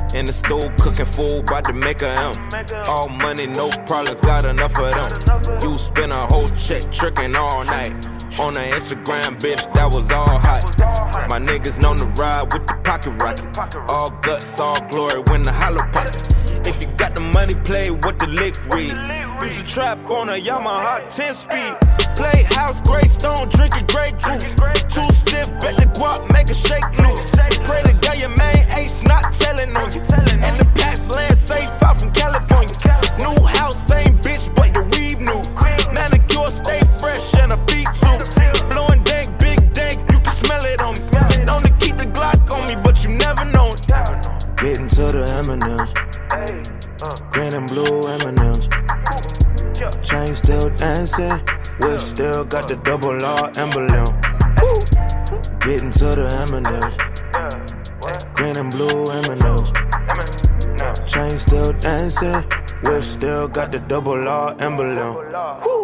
In the stove cooking food, bout to make a M. All money, no problems, got enough of them. You spend a whole check tricking all night. On the Instagram, bitch, that was all hot. My niggas known to ride with the pocket rocket. All guts, all glory, when the hollow pocket. If you got the money, play what the lick read. Use a trap on a Yamaha 10-speed. Play house, gray stone, drinking Grey Goose. Too stiff, bet the guap, make a shake loose. Pray to God your main ace not telling on you. And the past land safe out from California. New house, same bitch, but the weave new. Manicure stay fresh and her feet too. Blowing dank, big dank, you can smell it on me. Known to keep the Glock on me, but you never know it. Getting to the M&M's, green and blue M&M's. Chain still dancing, whip still got the double R emblem. Getting to the M&M's, green and blue M&M's. Chain still dancing, whip still got the double R emblem.